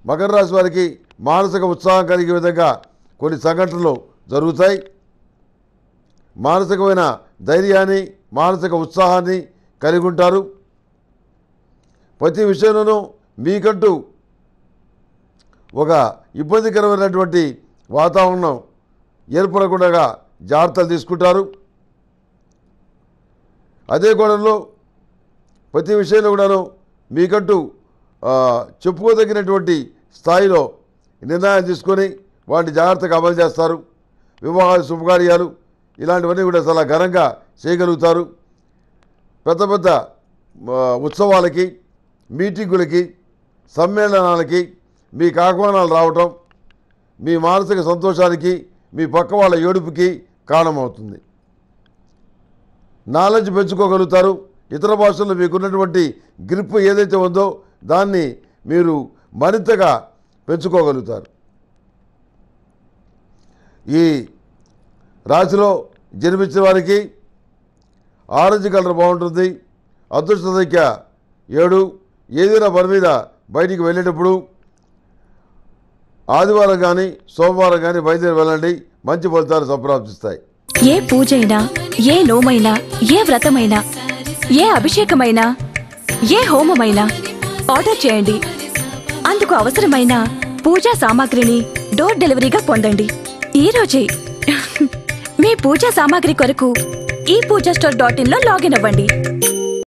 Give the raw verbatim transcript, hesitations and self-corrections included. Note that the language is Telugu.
మకర రాశి వారికి మానసిక ఉత్సాహం కలిగే విధంగా కొన్ని సంఘటనలు జరుగుతాయి. మానసికమైన ధైర్యాన్ని మానసిక ఉత్సాహాన్ని కలిగి ఉంటారు. ప్రతి విషయంలోనూ మీకంటూ ఒక ఇబ్బందికరమైనటువంటి వాతావరణం ఏర్పడకుండా జాగ్రత్తలు తీసుకుంటారు. అదే కోణంలో ప్రతి విషయంలో కూడాను మీకంటూ చెప్పుకోదగినటువంటి స్థాయిలో నిర్ణయాలు తీసుకొని వాటిని జాగ్రత్తగా అమలు చేస్తారు. వివాహాలు శుభకార్యాలు ఇలాంటివన్నీ కూడా చాలా ఘనంగా చేయగలుగుతారు. పెద్ద పెద్ద ఉత్సవాలకి మీటింగులకి సమ్మేళనాలకి మీకు ఆహ్వానాలు రావటం మీ మానసిక సంతోషానికి మీ పక్క వాళ్ళ ఏడుపుకి కారణమవుతుంది. నాలెడ్జ్ పెంచుకోగలుగుతారు. ఇతర భాషల్లో మీకున్నటువంటి గ్రిప్ ఏదైతే ఉందో దాన్ని మీరు మరింతగా పెంచుకోగలుగుతారు. ఈ రాశిలో జన్మించిన వారికి ఆరెంజ్ కలర్ బాగుంటుంది. అదృష్ట సంఖ్య ఏడు. ఏదైనా పని మీద బయటికి వెళ్ళేటప్పుడు ఆదివారం కానీ సోమవారం కానీ బయలుదేరి వెళ్ళండి. మంచి ఫలితాలు సంప్రాప్తిస్తాయి. ఏ పూజైనా ఏ నోమైనా ఏ వ్రతమైనా ఏ అభిషేకమైనా ఏ హోమమైనా ఆర్డర్ చేయండి. అందుకు అవసరమైన పూజా సామాగ్రిని డోర్ డెలివరీగా పొందండి. ఈ రోజే మీ పూజా సామాగ్రి కొరకు ఈ పూజా స్టోర్ డాట్ ఇన్ లో లాగిన్ అవ్వండి.